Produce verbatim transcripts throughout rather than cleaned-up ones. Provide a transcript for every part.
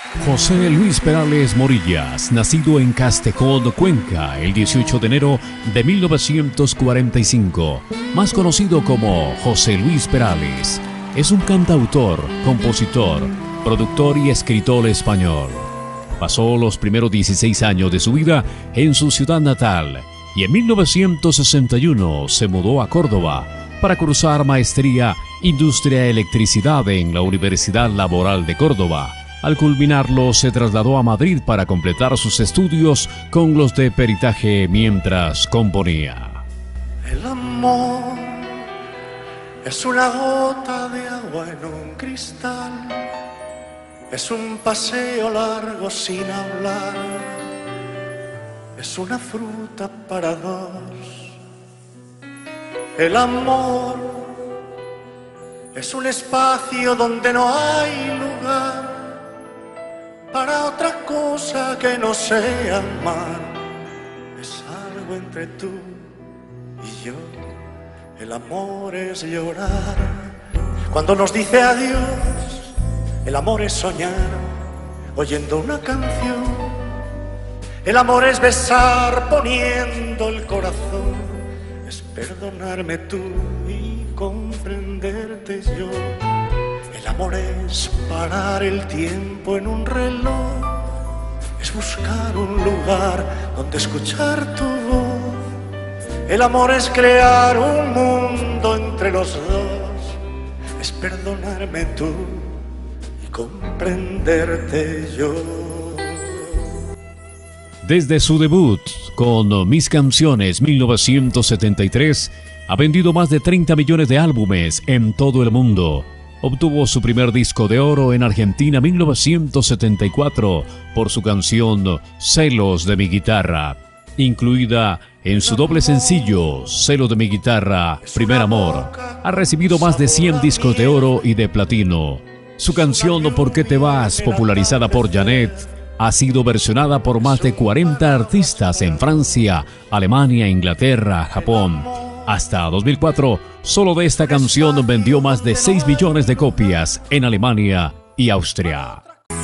José Luis Perales Morillas, nacido en Castejón, Cuenca, el dieciocho de enero de mil novecientos cuarenta y cinco, más conocido como José Luis Perales, es un cantautor, compositor, productor y escritor español. Pasó los primeros dieciséis años de su vida en su ciudad natal y en mil novecientos sesenta y uno se mudó a Córdoba para cursar maestría Industria Electricidad en la Universidad Laboral de Córdoba. Al culminarlo, se trasladó a Madrid para completar sus estudios con los de peritaje mientras componía. El amor es una gota de agua en un cristal, es un paseo largo sin hablar, es una fruta para dos. El amor es un espacio donde no hay lugar para otra cosa que no sea amar. Es algo entre tú y yo. El amor es llorar cuando nos dice adiós. El amor es soñar oyendo una canción. El amor es besar poniendo el corazón. Es perdonarme tú y comprenderte yo. El amor es parar el tiempo en un reloj, es buscar un lugar donde escuchar tu voz. El amor es crear un mundo entre los dos, es perdonarme tú y comprenderte yo. Desde su debut con Mis Canciones mil novecientos setenta y tres, ha vendido más de treinta millones de álbumes en todo el mundo. Obtuvo su primer disco de oro en Argentina en mil novecientos setenta y cuatro por su canción Celos de mi guitarra, incluida en su doble sencillo Celos de mi guitarra, Primer Amor. Ha recibido más de cien discos de oro y de platino. Su canción ¿Por qué te vas?, popularizada por Janet, ha sido versionada por más de cuarenta artistas en Francia, Alemania, Inglaterra, Japón. Hasta dos mil cuatro, solo de esta canción vendió más de seis millones de copias en Alemania y Austria.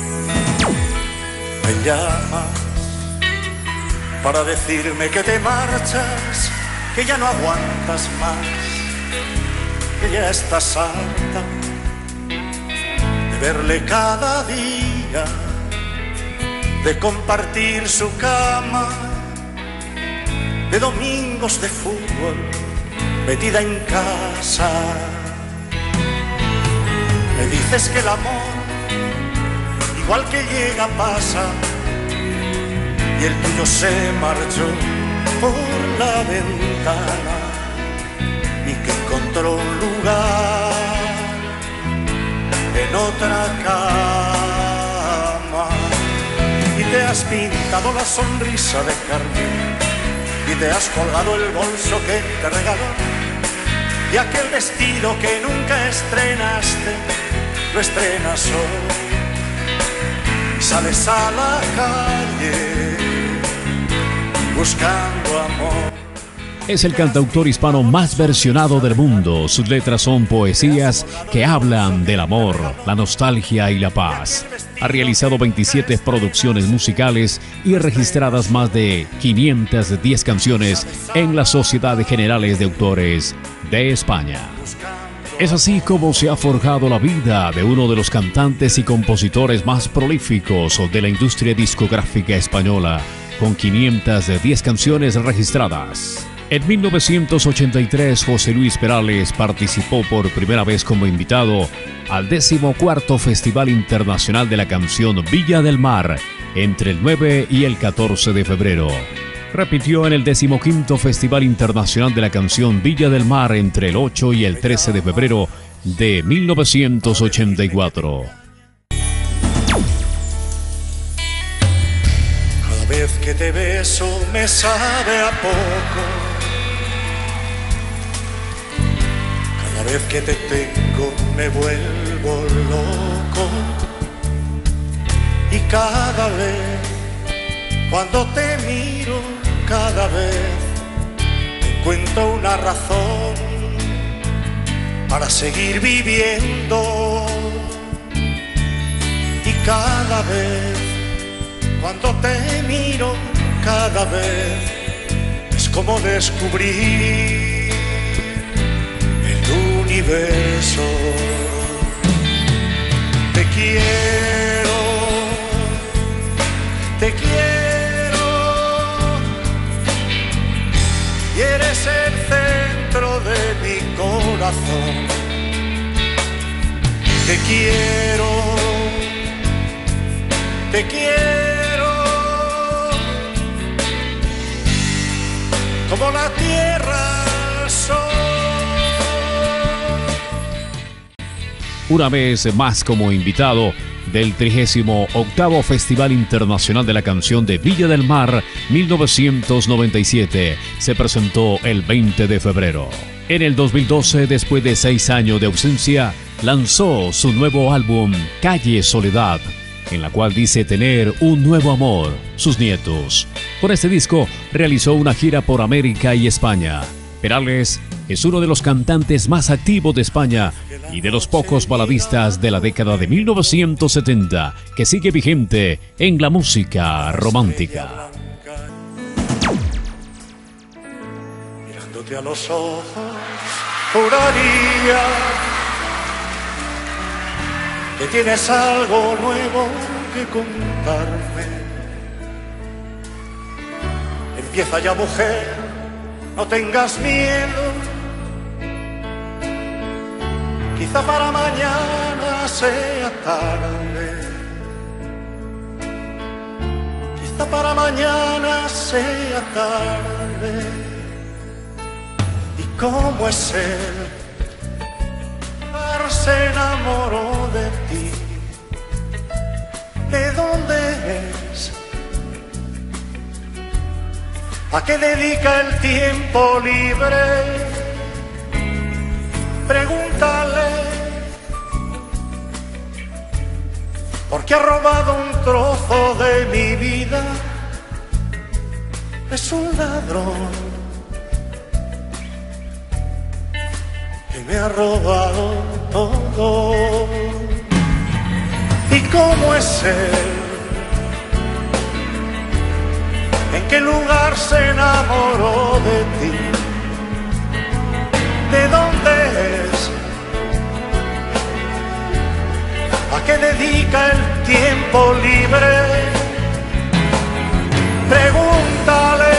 Me llamas para decirme que te marchas, que ya no aguantas más, que ya estás harta de verle cada día, de compartir su cama, de domingos de fútbol metida en casa. Me dices que el amor, igual que llega, pasa, y el tuyo se marchó por la ventana y que encontró un lugar en otra cama. Y te has pintado la sonrisa de carmín y te has colgado el bolso que te regaló, y aquel vestido que nunca estrenaste, lo estrenas hoy. Y sales a la calle buscando amor. Es el cantautor hispano más versionado del mundo. Sus letras son poesías que hablan del amor, la nostalgia y la paz. Ha realizado veintisiete producciones musicales y registradas más de quinientas diez canciones en la Sociedad de Generales de Autores de España. Es así como se ha forjado la vida de uno de los cantantes y compositores más prolíficos de la industria discográfica española, con quinientas diez canciones registradas. En mil novecientos ochenta y tres, José Luis Perales participó por primera vez como invitado al decimocuarto Festival Internacional de la Canción Villa del Mar, entre el nueve y el catorce de febrero. Repitió en el decimoquinto Festival Internacional de la Canción Villa del Mar entre el ocho y el trece de febrero de mil novecientos ochenta y cuatro. Cada vez que te beso me sabe a poco. Cada vez que te tengo me vuelvo loco. Y cada vez cuando te miro, cada vez encuentro una razón para seguir viviendo. Y Cada vez, cuando te miro, cada vez es como descubrir el universo. Te quiero, te quiero, y eres el centro de mi corazón. Te quiero, te quiero, como la tierra al sol. Una vez más como invitado del trigésimo octavo Festival Internacional de la Canción de Villa del Mar mil novecientos noventa y siete, se presentó el veinte de febrero. En el dos mil doce, después de seis años de ausencia, lanzó su nuevo álbum Calle Soledad, en la cual dice tener un nuevo amor, sus nietos. Con este disco realizó una gira por América y España. Perales es uno de los cantantes más activos de España y de los pocos baladistas de la década de mil novecientos setenta que sigue vigente en la música romántica. Mirándote a los ojos, juraría que tienes algo nuevo que contarme. Empieza ya, mujer, no tengas miedo. Quizá para mañana sea tarde. Quizá para mañana sea tarde. ¿Y cómo es él? Se enamoró de ti. ¿De dónde es? ¿A qué dedica el tiempo libre? Pregúntale, porque ha robado un trozo de mi vida. Es un ladrón que me ha robado todo. ¿Y cómo es él? ¿En qué lugar se enamoró de ti? ¿De dónde es? ¿A qué dedica el tiempo libre? Pregúntale,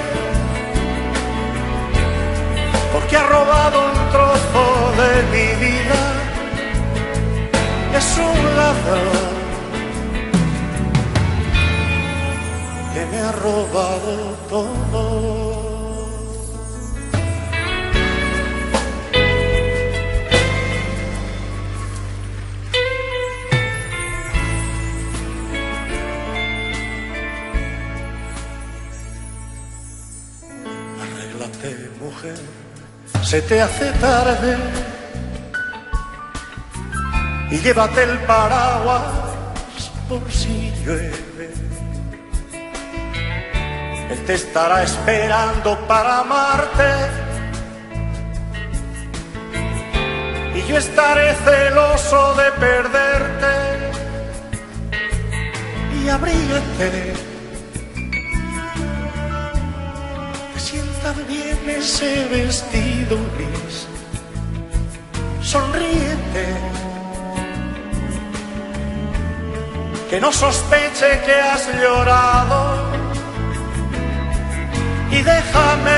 porque ha robado un trozo de mi vida. Es un ladrón que me ha robado todo. Arréglate, mujer, se te hace tarde, y llévate el paraguas por si llueve. Él te estará esperando para amarte, y yo estaré celoso de perderte. Y abrígate, que sienta bien ese vestido gris. Sonríete, que no sospeche que has llorado, y déjame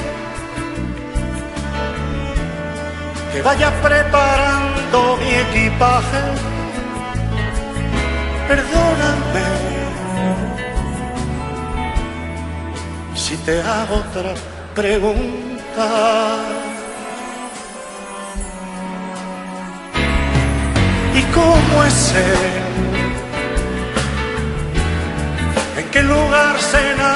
que vaya preparando mi equipaje. Perdóname si te hago otra pregunta. ¿Y cómo es él? ¿En qué lugar se enamoró